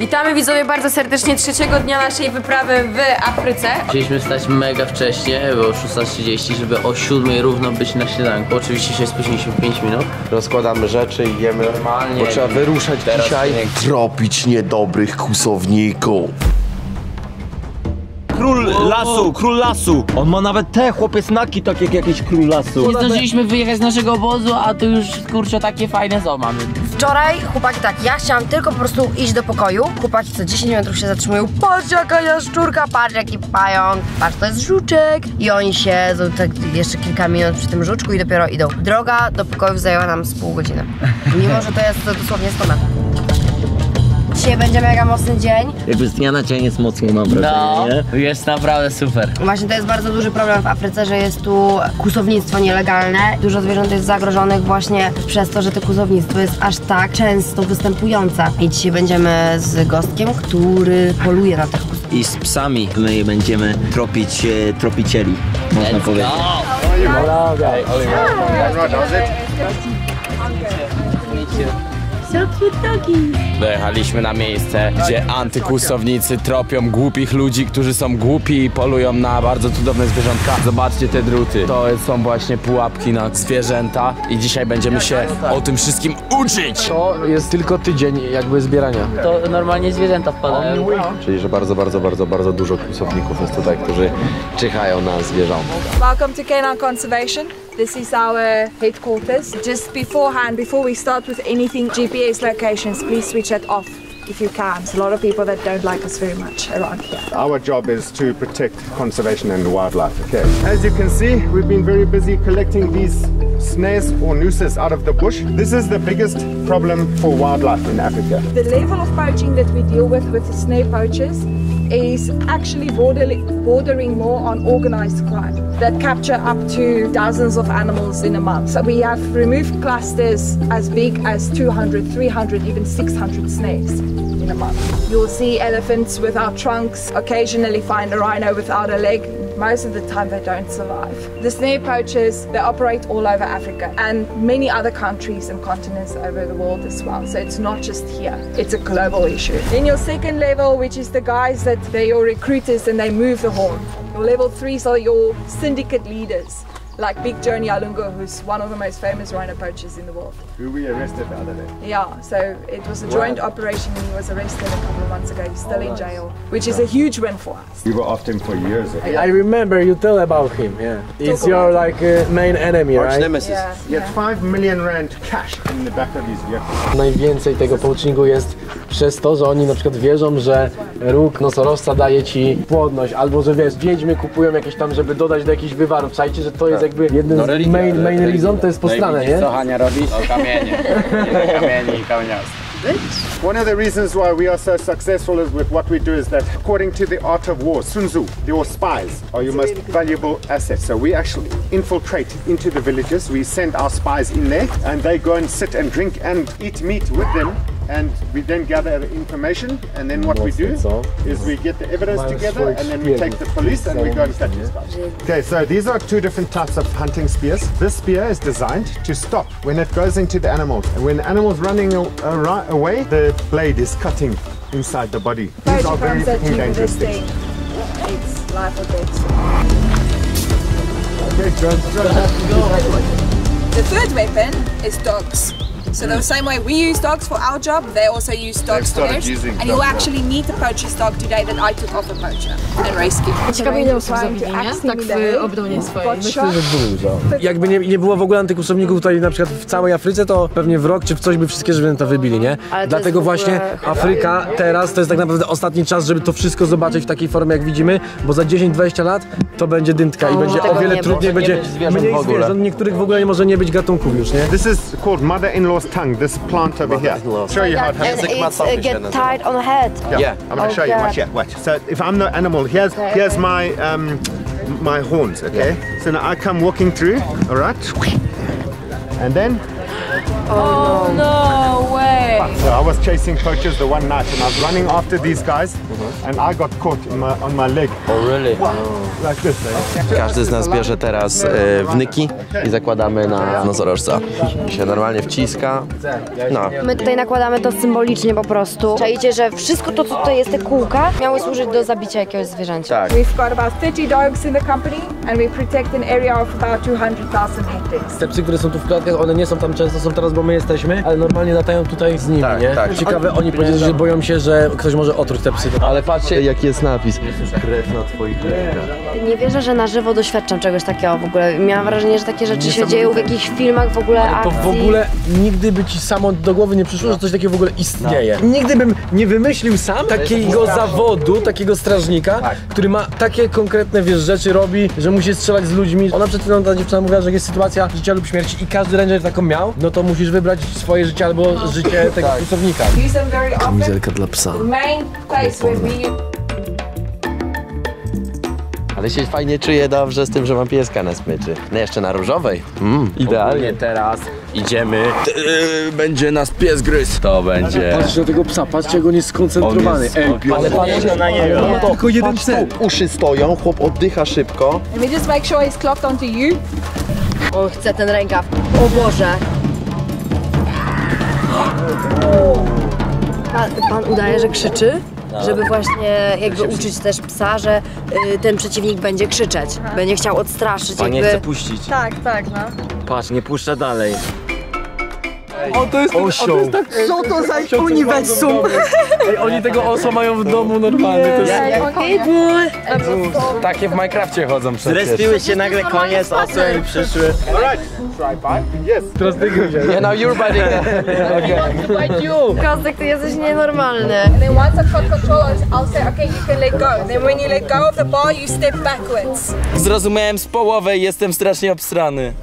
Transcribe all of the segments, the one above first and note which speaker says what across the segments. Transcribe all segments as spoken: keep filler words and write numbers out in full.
Speaker 1: Witamy widzowie bardzo serdecznie trzeciego dnia naszej wyprawy w Afryce.
Speaker 2: Chcieliśmy wstać mega wcześnie, było szósta trzydzieści, żeby o siódmej równo być na śniadanku. Oczywiście się spóźniliśmy pięć minut.
Speaker 3: Rozkładamy rzeczy i jemy normalnie. Bo trzeba wyruszać teraz dzisiaj. Nie... Tropić niedobrych kłusowników.
Speaker 4: Król lasu, król lasu! On ma nawet te chłopie snaki, tak jak jakiś król lasu.
Speaker 2: Nie zdążyliśmy wyjechać z naszego obozu, a tu już kurczę takie fajne są mamy.
Speaker 5: Wczoraj chłopaki tak, ja chciałam tylko po prostu iść do pokoju. Chłopaki co dziesięć metrów się zatrzymują. Patrz jaka jaszczurka, patrz jaki pająk, patrz to jest żuczek. I oni siedzą tak jeszcze kilka minut przy tym żuczku i dopiero idą. Droga do pokoju zajęła nam z pół godziny. Mimo, że to jest to dosłownie sto metrów. Dzisiaj będzie mega mocny dzień.
Speaker 4: Jakby z dnia na dzień jest mocno, mam wrażenie,
Speaker 2: No, jest naprawdę super.
Speaker 5: Właśnie to jest bardzo duży problem w Afryce, że jest tu kłusownictwo nielegalne. Dużo zwierząt jest zagrożonych właśnie przez to, że to kłusownictwo jest aż tak często występujące. I dzisiaj będziemy z Gostkiem, który poluje na tych kłusów.
Speaker 4: I z psami my będziemy tropić e, tropicieli, można
Speaker 2: Let's
Speaker 4: powiedzieć.
Speaker 6: Dojechaliśmy na miejsce, gdzie antykłusownicy tropią głupich ludzi, którzy są głupi i polują na bardzo cudowne zwierzątka. Zobaczcie te druty. To są właśnie pułapki na zwierzęta i dzisiaj będziemy się o tym wszystkim uczyć.
Speaker 3: To jest tylko tydzień jakby zbierania.
Speaker 2: To normalnie zwierzęta wpadają.
Speaker 3: Czyli, że bardzo, bardzo, bardzo, bardzo dużo kłusowników jest tutaj, którzy czyhają na zwierzątka.
Speaker 7: Welcome to Canine Conservation. This is our headquarters. Just beforehand, before we start with anything, G P S locations, please switch it off if you can. There's a lot of people that don't like us very much around here.
Speaker 8: Our job is to protect conservation and wildlife, okay? As you can see, we've been very busy collecting these snares or nooses out of the bush. This is the biggest problem for wildlife in Africa.
Speaker 7: The level of poaching that we deal with with the snare poachers is actually bordering, bordering more on organized crime that capture up to dozens of animals in a month. So we have removed clusters as big as two hundred, three hundred, even six hundred snares in a month. You'll see elephants without trunks, occasionally find a rhino without a leg. Most of the time they don't survive. The snare poachers, they operate all over Africa and many other countries and continents over the world as well. So it's not just here, it's a global issue. Then your second level, which is the guys that they're your recruiters and they move the horn. Your level threes are your syndicate leaders, like Big Joe Nyalungu, who's one of the most famous rhino poachers in the world.
Speaker 8: Who we arrested the other day.
Speaker 7: Yeah, so it was a joint wow. operation. He was arrested a couple of months ago. He's still in jail, which is a huge win for us.
Speaker 8: We were after him for years.
Speaker 9: I remember you tell about him, yeah. It's your like uh, main enemy, right?
Speaker 8: Nemesis.
Speaker 7: Yeah,
Speaker 8: He had five million rand cash in the back of his vehicle.
Speaker 9: Najwięcej tego poachingu jest przez to, że oni na przykład wierzą, że róg nosorożca daje ci płodność, albo że wiesz, wiedźmy kupują jakieś tam, żeby dodać do jakichś wywarów. Słuchajcie, że to jest jakby jeden
Speaker 6: No,
Speaker 9: z
Speaker 6: religia,
Speaker 9: main, main reason, to jest postrane, nie?
Speaker 6: Co Hania robi? O kamienie. Kamienie i kamieniast.
Speaker 8: One of the reasons why we are so successful is with what we do is that according to the art of war, Sun Tzu, your spies are your most valuable asset. So we actually infiltrate into the villages, we send our spies in there and they go and sit and drink and eat meat with them. And we then gather the information, and then what we do is we get the evidence together, and then we take the police and we go and catch these guys. Okay, so these are two different types of hunting spears. This spear is designed to stop when it goes into the animal. And when the animal's running away, the blade is cutting inside the body. These are very dangerous things.
Speaker 7: It's life or death. The third weapon is dogs. So the same way we use dogs for our job, they also use dogs for theirs. And you'll actually meet the poacher's dog today that I took off a poacher and rescued.
Speaker 1: Ciekawe ile osób zabili, nie? Tak w obronie swojej.
Speaker 9: Myślę, że dużo. Jakby nie, nie było w ogóle antykłusowników tutaj na przykład w całej Afryce, to pewnie w rok czy w coś by wszystkie zwierzęta wybili, nie? Dlatego właśnie Afryka teraz to jest tak naprawdę ostatni czas, żeby to wszystko zobaczyć w takiej formie jak widzimy, bo za dziesięć dwadzieścia lat to będzie dyntka i będzie o wiele trudniej, będzie mniej zwierząt, niektórych w ogóle nie może nie być gatunków już, nie?
Speaker 8: This is called mother-in-law's tongue, this plant over here. Show you how it happens.
Speaker 5: And it's uh, get tied on the head.
Speaker 8: Yeah, yeah. I'm going to show you. Watch, yeah, watch. So if I'm the animal, here's okay. here's my um, my horns. Okay. Yeah. So now I come walking through. All right. And then
Speaker 1: Oh no way!
Speaker 8: So I was chasing poachers the one night and I was running after these guys and I got caught in my, on my leg.
Speaker 2: Oh really?
Speaker 8: Like this.
Speaker 3: Każdy z nas bierze teraz e, wnyki i zakładamy na nosorożca. I się normalnie wciska. No.
Speaker 5: My tutaj nakładamy to symbolicznie po prostu. Czajcie, że wszystko to, co tutaj jest, te kółka, miały służyć do zabicia jakiegoś zwierzęcia.
Speaker 3: Tak.
Speaker 7: We've got about thirty dogs in the company and we protect an area of about two hundred thousand hectares.
Speaker 9: Te psy, które są tu w klatkach, one nie są tam często, są teraz, bo my jesteśmy, ale normalnie latają tutaj z nimi,
Speaker 3: Tak,
Speaker 9: nie?
Speaker 3: tak.
Speaker 9: Ciekawe, oni powiedzieli, że boją się, że ktoś może otruć te psy.
Speaker 3: Ale patrzcie, jaki jest napis. Krew na twoich rękach.
Speaker 5: Nie wierzę, że na żywo doświadczam czegoś takiego w ogóle. Miałam wrażenie, że takie rzeczy się dzieją w jakichś filmach w ogóle,
Speaker 9: To
Speaker 5: akcji.
Speaker 9: w ogóle nigdy by ci samo do głowy nie przyszło, że coś takiego w ogóle istnieje. Nigdy bym nie wymyślił sam takiego zawodu, takiego strażnika, który ma takie konkretne, wiesz, rzeczy robi, że musi strzelać z ludźmi. Ona przed chwilą, ta dziewczyna mówiła, że jak jest sytuacja życia lub śmierci i każdy ranger taką miał, no to musisz wybrać swoje życie albo życie tego pracownika.
Speaker 7: Use them very often.
Speaker 9: Kamizelka dla psa.
Speaker 7: The main place where we
Speaker 3: Ale się fajnie czuję dobrze z tym, że mam pieska na smyczy. No jeszcze na różowej. Mm, idealnie.
Speaker 6: Teraz idziemy. Yy, będzie nas pies gryz. To będzie.
Speaker 9: Patrzcie na tego psa, patrzcie jak on jest skoncentrowany. Ej,
Speaker 6: ale patrzcie na niego.
Speaker 9: ma tylko jeden cel.
Speaker 3: Uszy stoją, chłop oddycha szybko.
Speaker 7: and we just make sure he's clocked onto you.
Speaker 5: On chce ten rękaw. O Boże. Pan, pan udaje, że krzyczy, żeby właśnie jakby uczyć też psa, że y, ten przeciwnik będzie krzyczeć. Będzie chciał odstraszyć
Speaker 4: A nie
Speaker 5: jakby.
Speaker 4: chce puścić.
Speaker 7: Tak, tak, no.
Speaker 4: Patrz, nie puszcza dalej.
Speaker 9: O, to jest osioł.
Speaker 5: Co to za uniwersum?
Speaker 9: Ej, oni tego osa mają w domu normalnie. To jest...
Speaker 5: Okej, ból.
Speaker 6: Takie w Minecrafcie chodzą przecież.
Speaker 4: Zrespiły się nagle koniec, osły i przyszły.
Speaker 8: Alright, try bite. Yes.
Speaker 9: Teraz ty go wziąłeś.
Speaker 3: Yeah, now you're biting.
Speaker 5: Kostek, ty jesteś nienormalny.
Speaker 7: And then once I've got control, I'll say, okay, you can let go. Then when you let go of the bar, you step backwards.
Speaker 6: Zrozumiałem z połowy i jestem strasznie obstrany.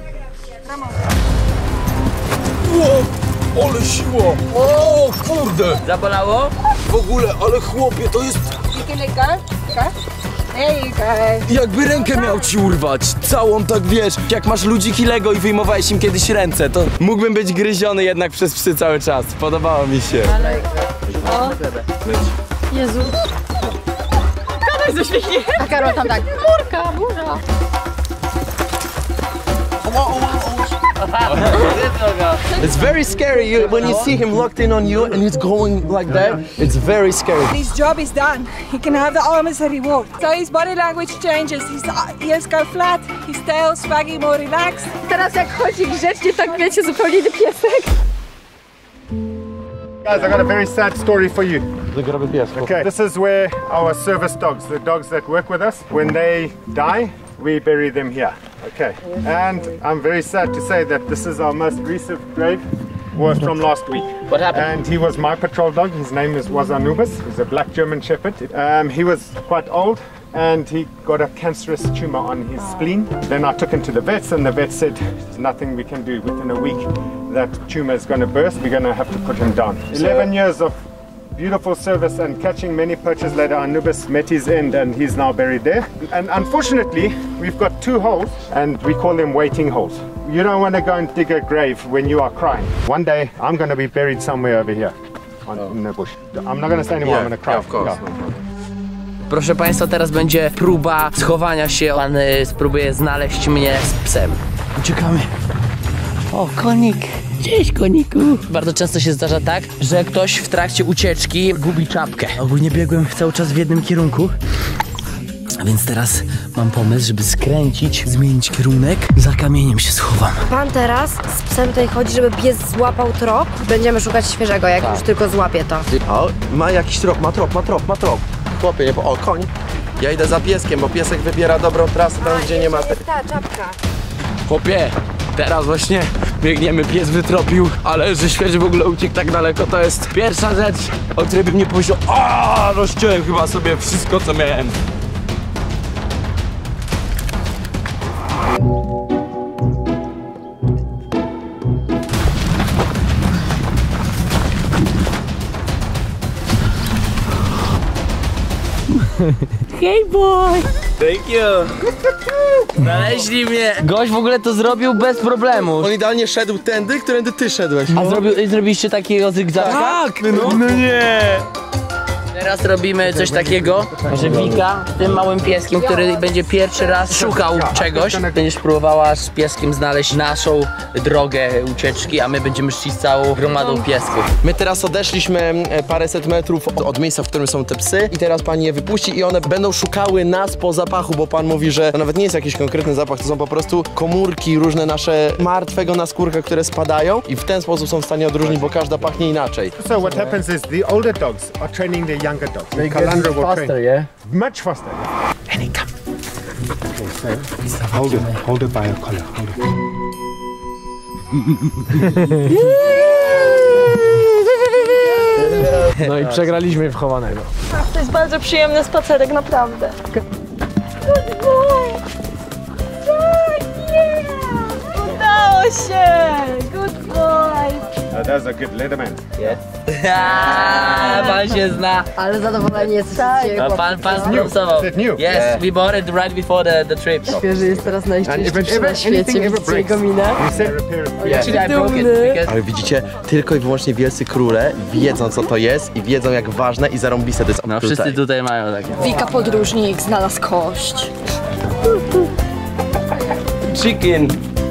Speaker 4: O, ale siła! O kurde!
Speaker 2: Zabolało?
Speaker 4: W ogóle, ale chłopie, to jest
Speaker 7: You can let go. Okay. There you go.
Speaker 6: jakby rękę miał ci urwać. Całą tak wiesz, jak masz ludziki Lego i wyjmowałeś im kiedyś ręce, to mógłbym być gryziony jednak przez psy cały czas. Podobało mi się.
Speaker 5: Jezu. A Karol tam tak. Murka, burza.
Speaker 3: It's very scary you, when you see him locked in on you and he's going like that. It's very scary.
Speaker 7: His job is done. He can have the armors that he wants. So his body language changes. His ears go flat, his tail swaggy, more relaxed.
Speaker 1: Teraz jak chodzi grzecznie, tak wiecie, zupełnie inny piesek.
Speaker 8: Guys, I got a very sad story for you. Okay, this is where our service dogs, the dogs that work with us, when they die, we bury them here. Okay, and I'm very sad to say that this is our most recent grave, was from last week.
Speaker 2: What happened?
Speaker 8: And he was my patrol dog. His name is was Anubis. He's a black German Shepherd. Um, he was quite old, and he got a cancerous tumor on his spleen. Then I took him to the vets, and the vet said, "There's nothing we can do. Within a week, that tumor is going to burst. We're going to have to put him down." Eleven years of beautiful service and catching many poachers later, Anubis met his end and he's now buried there. And unfortunately, we've got two holes and we call them waiting holes. You don't want to go and dig a grave when you are crying. One day, I'm going to be buried somewhere over here on, in the bush. I'm not going to say anymore, I'm going to cry.
Speaker 3: Yeah, of course.
Speaker 8: Yeah.
Speaker 2: Proszę Państwa, teraz będzie próba schowania się. Pan y, spróbuje znaleźć mnie z psem. Uciekamy. O, konik. Cześć, koniku. Bardzo często się zdarza tak, że ktoś w trakcie ucieczki gubi czapkę. Ogólnie biegłem cały czas w jednym kierunku. A więc teraz mam pomysł, żeby skręcić, zmienić kierunek. Za kamieniem się schowam.
Speaker 5: Pan teraz z psem tutaj chodzi, żeby pies złapał trop. Będziemy szukać świeżego, jak już tylko złapie to.
Speaker 3: O, ma jakiś trop, ma trop, ma trop, ma trop. Chłopie, nie po... O, koń. Ja idę za pieskiem, bo piesek wybiera dobrą trasę tam, gdzie nie ma...
Speaker 5: Ta czapka.
Speaker 6: Chłopie, teraz właśnie biegniemy, pies wytropił, ale że świeży w ogóle uciekł tak daleko, to jest pierwsza rzecz, o której bym nie powiedział. A, rozciąłem chyba sobie wszystko, co miałem.
Speaker 2: Hey boy! Thank you! Znaleźli mnie! Gość w ogóle to zrobił bez problemu.
Speaker 3: On idealnie szedł tędy, którędy ty szedłeś.
Speaker 2: A zrobił, zrobiliście takiego zygzaka?
Speaker 3: Tak! No,
Speaker 2: no nie! Teraz robimy coś takiego, że Wika z tym małym pieskiem, który będzie pierwszy raz szukał czegoś, będziesz próbowała z pieskiem znaleźć naszą drogę ucieczki, a my będziemy szli z całą gromadą piesków.
Speaker 3: My teraz odeszliśmy paręset metrów od, od miejsca, w którym są te psy i teraz pani je wypuści i one będą szukały nas po zapachu, bo pan mówi, że to nawet nie jest jakiś konkretny zapach, to są po prostu komórki różne nasze martwego naskórka, które spadają i w ten sposób są w stanie odróżnić, bo każda pachnie inaczej.
Speaker 8: So what happens is the older dogs are training the younger dogs. The Calandra will
Speaker 9: faster,
Speaker 8: train
Speaker 9: yeah?
Speaker 8: much faster.
Speaker 3: And he come.
Speaker 8: Okay, so hold it, hold it by your collar. Hold it.
Speaker 9: No i przegraliśmy w chowanego.
Speaker 10: To jest bardzo przyjemny spacerek, naprawdę. Good boy! Tak, yeah! Udało się! Good boy!
Speaker 8: Uh, that's a good Leatherman.
Speaker 2: Aaaa, pan się zna.
Speaker 5: Ale zadowoleni jesteście.
Speaker 2: A pan, pan sponsorował.
Speaker 8: Is it new?
Speaker 2: Yes, we bought it right before the, the trip.
Speaker 5: Świeży jest teraz
Speaker 8: And if it
Speaker 5: najszczęśliwszy
Speaker 8: ever,
Speaker 5: na świecie,
Speaker 8: anything ever
Speaker 5: widzicie
Speaker 8: breaks,
Speaker 5: jego minę.
Speaker 8: we say repair it.
Speaker 2: Actually, I broke it because...
Speaker 3: Ale widzicie, tylko i wyłącznie wielcy króle wiedzą, co to jest i wiedzą, jak ważne i zarąbiste to jest.
Speaker 2: No wszyscy tutaj mają takie.
Speaker 10: Wika podróżnik znalazł kość.
Speaker 2: Chicken.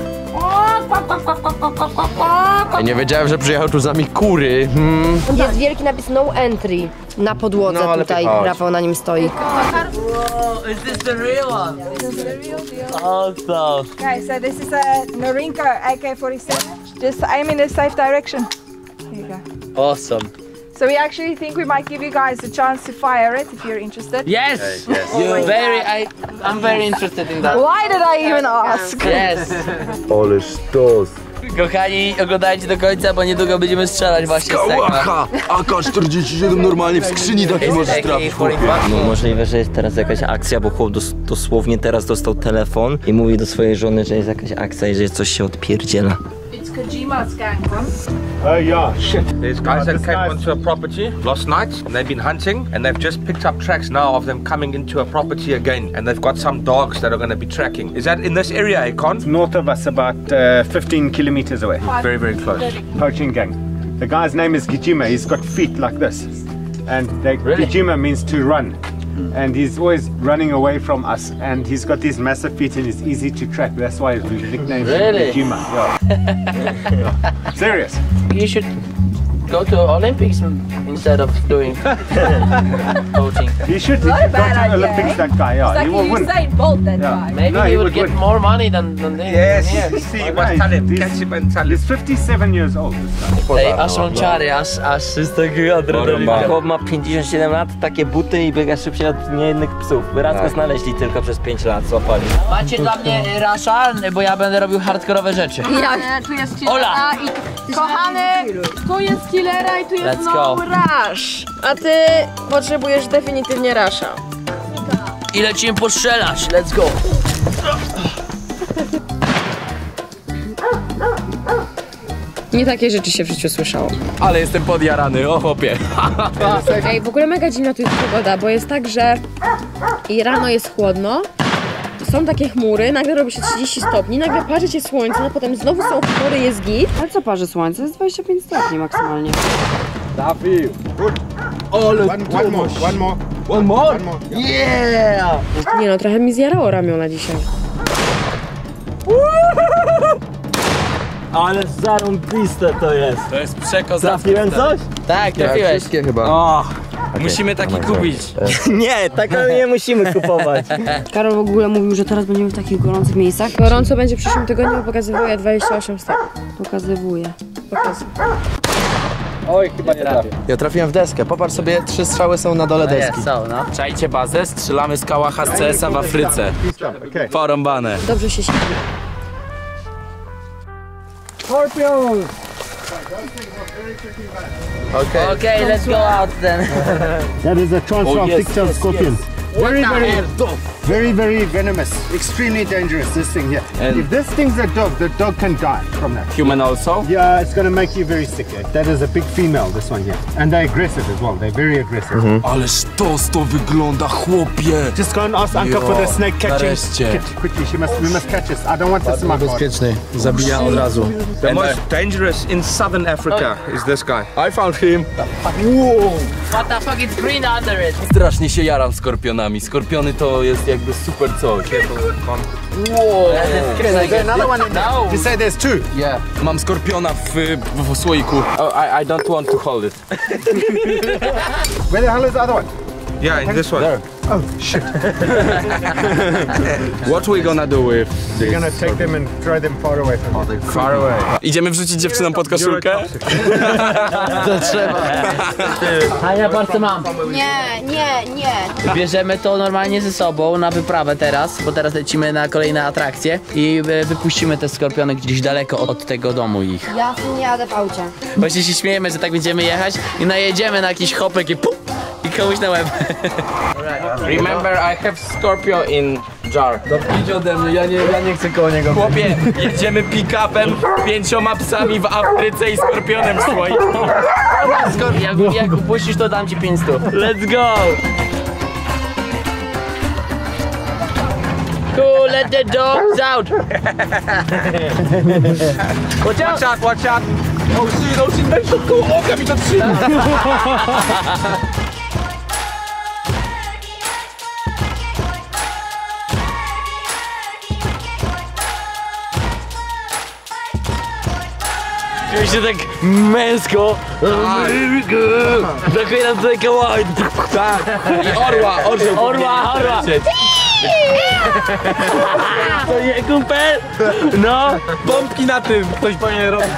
Speaker 3: Ja nie wiedziałem, że przyjechał tu z nami kury. Hmm.
Speaker 5: Jest wielki napis no entry na podłodze
Speaker 3: No, ale
Speaker 5: tutaj,
Speaker 3: chodź.
Speaker 5: Rafał na nim stoi.
Speaker 2: Whoa, is this the real one? Awesome.
Speaker 7: Okay, so this is a Norinco A K forty-seven. Just aim in a safe direction. There you go.
Speaker 2: Awesome.
Speaker 7: So we actually think we might give you guys a chance to fire it if you're interested.
Speaker 2: Yes. Yes. You're very. I. I'm very interested in that.
Speaker 7: Why did I even ask?
Speaker 2: Yes.
Speaker 4: Ale sztos.
Speaker 2: Kochani, oglądajcie do końca, bo niedługo będziemy strzelać właśnie z tego.
Speaker 3: A K czterdzieści siedem normalnie w skrzyni takiej możesz trafić.
Speaker 11: No możliwe, że jest teraz jakaś akcja, bo chłop dos dosłownie teraz dostał telefon i mówi do swojej żony, że jest jakaś akcja i że coś się odpierdziela.
Speaker 7: It's Kojima's gang, huh?
Speaker 8: Oh yeah, shit.
Speaker 12: There's guys that came onto a property last night and they've been hunting and they've just picked up tracks now of them coming into a property again and they've got some dogs that are going to be tracking. Is that in this area, Akon?
Speaker 8: North of us, about uh, fifteen kilometers away.
Speaker 12: Very, very close.
Speaker 8: Poaching gang. The guy's name is Gijima. He's got feet like this. And they,
Speaker 2: Really?
Speaker 8: Gijima means to run. And he's always running away from us. And he's got these massive feet and he's easy to track. That's why his nickname is
Speaker 2: Really?
Speaker 8: Gijima. Yeah. Yeah. Serious.
Speaker 2: You should go to Olympics instead of doing coaching.
Speaker 8: He should he
Speaker 7: Not a
Speaker 8: should go
Speaker 7: bad
Speaker 8: to
Speaker 7: idea,
Speaker 8: Olympics,
Speaker 7: eh?
Speaker 8: that guy. Yeah,
Speaker 7: It's
Speaker 8: he
Speaker 7: like
Speaker 8: will
Speaker 7: you
Speaker 8: win.
Speaker 7: Usain Bolt, that
Speaker 8: Yeah.
Speaker 7: guy.
Speaker 2: Maybe
Speaker 8: No,
Speaker 2: he
Speaker 8: he
Speaker 2: would
Speaker 8: would
Speaker 2: get
Speaker 8: win.
Speaker 2: more money than than this.
Speaker 12: Yes,
Speaker 2: Yeah.
Speaker 12: see,
Speaker 8: Why
Speaker 12: what's
Speaker 8: not?
Speaker 12: talent,
Speaker 8: This-
Speaker 12: catch him and tell him.
Speaker 8: He's fifty-seven years old, this guy.
Speaker 2: Ej, aż mam czary, aż, aż z tego adrenalina.
Speaker 11: Chłop ma pięćdziesiąt siedem lat, takie buty i biega szybciej od niejednych psów. Raz go znaleźli tylko przez pięć lat, złapali.
Speaker 2: Macie dla mnie y, rasza, bo ja będę robił hardkorowe rzeczy.
Speaker 10: Nie, tu jest
Speaker 2: Ola!
Speaker 10: killera i... Kochany, tu jest killera i tu jest
Speaker 2: Let's
Speaker 10: no
Speaker 2: go.
Speaker 10: rush. A ty potrzebujesz definitywnie rasza.
Speaker 2: I lecimy postrzelać, let's go.
Speaker 5: Nie takie rzeczy się w życiu słyszało.
Speaker 6: Ale jestem podjarany, o chłopie.
Speaker 5: Ej, w ogóle mega dziwna tu jest pogoda, bo jest tak, że i rano jest chłodno, są takie chmury, nagle robi się trzydzieści stopni, nagle parzy się słońce, no potem znowu są chmury, jest git. Ale co parzy słońce? Jest dwadzieścia pięć stopni maksymalnie.
Speaker 8: Dafi. Good. One, one more, one more.
Speaker 2: One more?
Speaker 8: One more.
Speaker 2: Yeah!
Speaker 5: Nie no, trochę mi zjarało ramiona dzisiaj.
Speaker 4: Ale zarąbiste to jest.
Speaker 6: To jest przekozackie.
Speaker 4: Trafiłem coś?
Speaker 2: Tak, trafiłeś.
Speaker 3: Wszystkie chyba.
Speaker 6: O, musimy taki kupić.
Speaker 11: Nie, tak nie musimy kupować.
Speaker 5: Karol w ogóle mówił, że teraz będziemy w takich gorących miejscach. Gorąco będzie w przyszłym tygodniu, bo pokazywuje dwadzieścia osiem stopni. Pokazywuje. Pokazuje.
Speaker 4: Oj, chyba nie trafię.
Speaker 3: Ja trafiłem w deskę. Popatrz sobie, trzy strzały są na dole
Speaker 2: No
Speaker 3: deski.
Speaker 2: jest, są, no.
Speaker 6: Czajcie bazę, strzelamy z kałacha z C S a w Afryce.
Speaker 8: Okay.
Speaker 6: Porąbane.
Speaker 5: Dobrze się siedzi.
Speaker 8: Scorpion!
Speaker 3: Okay.
Speaker 2: Okay, let's go out then.
Speaker 8: That is a transfer
Speaker 4: Oh,
Speaker 8: of
Speaker 4: yes,
Speaker 8: picture of
Speaker 4: yes,
Speaker 8: scorpion.
Speaker 4: yes.
Speaker 8: Very, very, Very, very venomous. Extremely dangerous, this thing here.
Speaker 6: And
Speaker 8: if this thing's a dog, the dog can die from that.
Speaker 6: Human also?
Speaker 8: Yeah, it's gonna make you very sick. That is a big female, this one here. And they're aggressive as well. They're very aggressive.
Speaker 6: Mm-hmm. Ależ to wygląda, chłopie.
Speaker 8: Just go and ask Anka for the snake catching kit quickly. She must, we must catch this. I don't want this in my car.
Speaker 9: Bezpieczny, zabija od razu.
Speaker 12: The most dangerous in southern Africa is this guy.
Speaker 6: I found him.
Speaker 2: Whoa. What the fuck, it's green under it.
Speaker 6: Strasznie się jaram skorpionami. Skorpiony to jest jakby super coś.
Speaker 2: Wow.
Speaker 8: Another one in there.
Speaker 2: No.
Speaker 8: You say there's two?
Speaker 6: Yeah. Mam skorpiona w, w, w słoiku. Oh, I, I don't want to hold it.
Speaker 8: Where the hell is the other one?
Speaker 12: Yeah, in this one.
Speaker 8: There. Oh, shit.
Speaker 6: What we gonna do with this?
Speaker 8: We're gonna take them and throw them far away from here.
Speaker 6: Far away. Idziemy wrzucić dziewczynom pod koszulkę?
Speaker 2: To trzeba. A ja bardzo mam.
Speaker 5: Nie, nie, nie.
Speaker 2: Bierzemy to normalnie ze sobą na wyprawę teraz, bo teraz lecimy na kolejne atrakcje i wypuścimy te skorpiony gdzieś daleko od tego domu ich.
Speaker 5: Ja tu nie jadę w aucie.
Speaker 2: Właśnie się śmiejemy, że tak będziemy jechać i najedziemy na jakiś hopek i pum, i komuś na łeb.
Speaker 6: Remember, I have scorpio in jar.
Speaker 9: Idź ode mnie, ja nie, ja nie chcę koło niego.
Speaker 6: Chłopie, jedziemy pick-upem, pięcioma psami w Afryce i skorpionem w słoiku.
Speaker 2: Jak, jak upuścisz, to dam ci pięć stów. Let's go! Cool, let the dogs out! Watch out!
Speaker 12: Watch out, watch out.
Speaker 6: Oh shit, oh shit, weź to koło oka mi to trzyma.
Speaker 2: Czuję się tak męsko. Brakuje nam tutaj kawałek.
Speaker 6: I orła, orzeł.
Speaker 2: Orła, orła. To nie kumpel? No.
Speaker 6: Pompki na tym, ktoś powinien robić.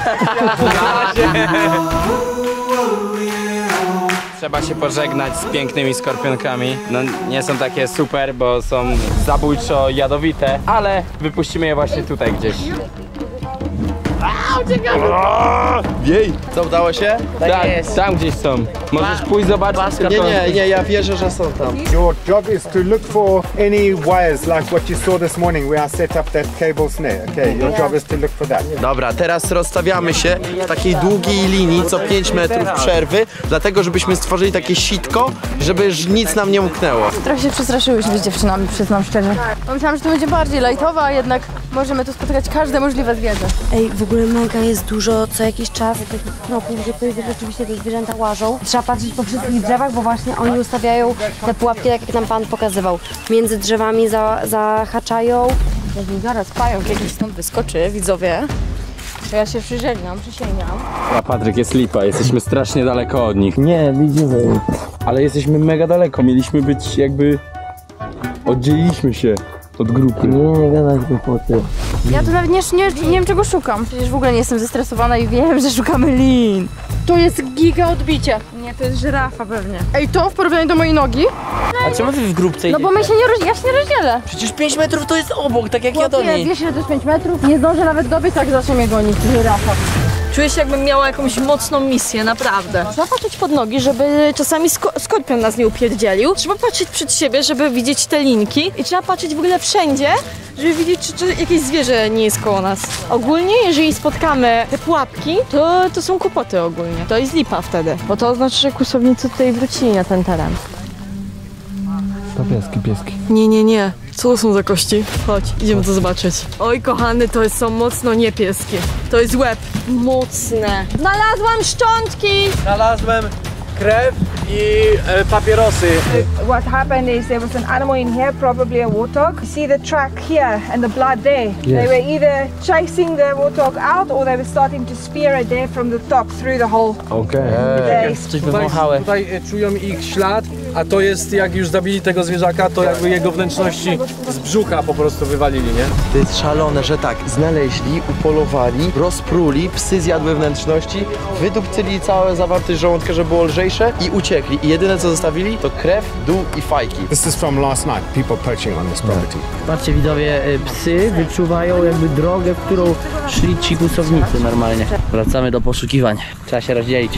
Speaker 6: Trzeba się pożegnać z pięknymi skorpionkami. No nie są takie super, bo są zabójczo jadowite, ale wypuścimy je właśnie tutaj gdzieś.
Speaker 3: Jej, co udało się?
Speaker 6: Tak, jest. Tam gdzieś są. Możesz pójść zobaczyć.
Speaker 3: Nie, nie, nie, ja wierzę, że są tam.
Speaker 8: Your job is to look for any wires like what you saw this morning where I set up that cable snare. Okay, your job is to look for that.
Speaker 3: Dobra, teraz rozstawiamy się w takiej długiej linii, co pięć metrów przerwy, dlatego żebyśmy stworzyli takie sitko, żeby już nic nam nie umknęło.
Speaker 10: Trochę się przestraszyłyśmy z dziewczynami, przyznam szczerze. Myślałam, że to będzie bardziej lajtowe, a jednak możemy tu spotykać każde możliwe zwierzę.
Speaker 5: Ej, w ogóle mega jest dużo co jakiś czas takich kroków, gdzie tutaj rzeczywiście te zwierzęta łażą. Trzeba patrzeć po wszystkich drzewach, bo właśnie oni ustawiają te pułapki, tak jak nam pan pokazywał. Między drzewami za, zahaczają.
Speaker 10: Jak mi zaraz pająk jakiś stąd wyskoczy, widzowie, to ja się przyżegnam, przysięgam.
Speaker 6: A Patryk, jest lipa, jesteśmy strasznie daleko od nich.
Speaker 9: Nie, widzimy.
Speaker 6: Ale jesteśmy mega daleko, mieliśmy być jakby... Oddzieliliśmy się od grupy.
Speaker 9: Nie, nie gadaj głupoty.
Speaker 10: Ja tu nawet nie, nie, nie wiem czego szukam. Przecież w ogóle nie jestem zestresowana i wiem, że szukamy lin. To jest giga odbicie. Nie, to jest żyrafa pewnie. Ej, to w porównaniu do mojej nogi?
Speaker 2: A czemu wy w grupce
Speaker 10: No bo my się nie roz... ja się nie rozdzielę.
Speaker 2: Przecież pięć metrów to jest obok, tak jak ja do
Speaker 10: Chłopie,
Speaker 2: niej.
Speaker 10: wiesz ile to jest pięć metrów? Nie zdążę nawet dobiec, jak zacznie mnie gonić żyrafa. Czuję się, jakbym miała jakąś mocną misję, naprawdę. Trzeba patrzeć pod nogi, żeby czasami sko skorpion nas nie upierdzielił. Trzeba patrzeć przed siebie, żeby widzieć te linki. I trzeba patrzeć w ogóle wszędzie, żeby widzieć, czy, czy jakieś zwierzę nie jest koło nas. Ogólnie, jeżeli spotkamy te pułapki, to, to są kłopoty ogólnie. To jest lipa wtedy. Bo to oznacza, że kłusownicy tutaj wrócili na ten teren.
Speaker 9: To pieski, pieski.
Speaker 10: Nie, nie, nie. Co są za kości? Chodź, idziemy to zobaczyć. Oj, kochany, to są mocno niebieskie. To jest łeb. Mocne. Znalazłam szczątki!
Speaker 9: Znalazłem krew i e, papierosy.
Speaker 7: What happened is there was an animal in here, probably a warthog. You see the track here and the blood there.
Speaker 9: Yes.
Speaker 7: They were either chasing the warthog out or they were starting to spear it there from the top through the hole.
Speaker 9: Okej.
Speaker 7: They-
Speaker 2: Coś
Speaker 9: Tutaj,
Speaker 2: wywąchałe.
Speaker 9: tutaj e, czują ich ślad, a to jest jak już zabili tego zwierzaka, to jakby jego wnętrzności z brzucha po prostu wywalili, nie?
Speaker 3: To jest szalone, że tak, znaleźli, upolowali, rozpruli, psy zjadły wnętrzności, wydupcyli całe zawartość żołądka, żeby było lżejsze i uciekli. I jedyne co zostawili to krew, dół i fajki.
Speaker 8: This is from last night, people poaching on this property.
Speaker 2: Patrzcie widzowie, y, psy wyczuwają jakby drogę, w którą szli ci kłusownicy normalnie. Wracamy do poszukiwań. Trzeba się rozdzielić.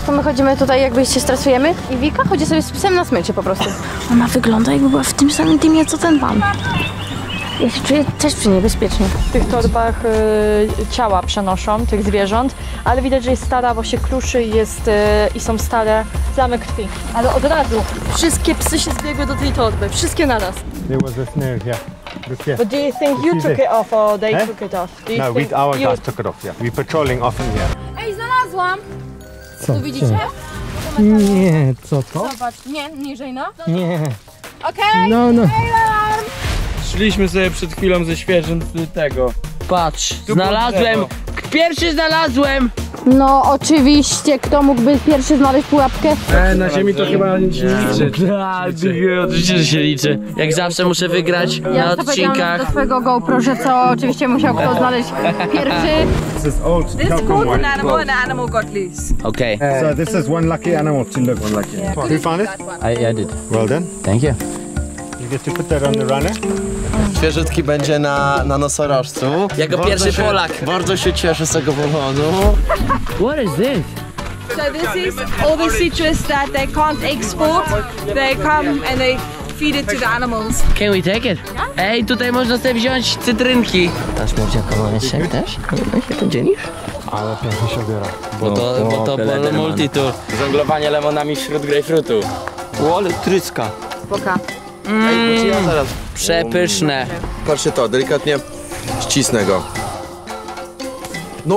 Speaker 10: to my chodzimy tutaj, jakby się stresujemy i Wika chodzi sobie z psem na smyczy po prostu. Ona wygląda, jakby była w tym samym teamie, co ten pan. Ja się czuję też przy niej bezpiecznie.
Speaker 13: W tych torbach y, ciała przenoszą, tych zwierząt, ale widać, że jest stara, bo się kruszy jest, y, i są stare plamy krwi. Ale od razu wszystkie psy się zbiegły do tej torby, wszystkie naraz.
Speaker 8: There was a snare here. Look here.
Speaker 13: But do you think you took it off or they
Speaker 8: Eh?
Speaker 13: took it off? Do you
Speaker 8: No,
Speaker 13: think
Speaker 8: we, our
Speaker 13: you...
Speaker 8: guys took it off, yeah. We're patrolling often here.
Speaker 1: Ej, znalazłam!
Speaker 9: Co?
Speaker 1: Tu widzicie?
Speaker 9: Nie, co to?
Speaker 1: Zobacz, nie, niżej no.
Speaker 9: Nie.
Speaker 1: Okej?
Speaker 9: No, no.
Speaker 4: Szliśmy sobie przed chwilą ze świeżym tego.
Speaker 2: Patrz, znalazłem! Pierwszy znalazłem!
Speaker 10: No oczywiście, kto mógłby pierwszy znaleźć pułapkę?
Speaker 9: E, na ziemi to chyba nic się nie liczy.
Speaker 2: Tak, oczywiście, że się liczy. Jak zawsze muszę wygrać na odcinkach.
Speaker 10: do swojego GoPro, że co oczywiście musiał kto znaleźć pierwszy.
Speaker 8: This is old
Speaker 1: This
Speaker 8: Telkom
Speaker 1: caught
Speaker 8: one.
Speaker 1: an animal and the animal got loose.
Speaker 2: Okej.
Speaker 8: So this is one lucky animal to live. One lucky. Who found it?
Speaker 2: I, I did.
Speaker 8: Well done.
Speaker 2: Thank you.
Speaker 8: You get to put that on the runner.
Speaker 3: Świeżutki będzie na, na nosorożcu.
Speaker 2: Jako
Speaker 3: Bardzo
Speaker 2: pierwszy
Speaker 3: się-
Speaker 2: Polak.
Speaker 3: Bardzo się cieszę z tego powodu.
Speaker 2: What is this?
Speaker 1: So this is all the citrus that they can't export. They come and they feed it to the animals.
Speaker 2: Can we take it? Ej, tutaj można sobie wziąć cytrynki.
Speaker 11: Dasz mu kawałeczek też? No się to dzielisz?
Speaker 8: Ale trochę się obiera.
Speaker 2: Bo to, bo to było multitool.
Speaker 6: Żonglowanie lemonami wśród grejpfrutu.
Speaker 11: O, ale tryska.
Speaker 5: Poka.
Speaker 3: Ej, bo ja zaraz.
Speaker 2: Przepyszne.
Speaker 3: Patrzcie to, delikatnie ścisnę go. No,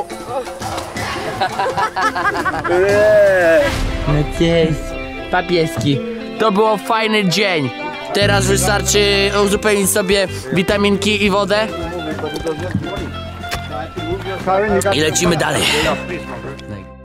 Speaker 2: No jest. Papieski. To było fajny dzień. Teraz wystarczy uzupełnić sobie witaminki i wodę. I lecimy dalej.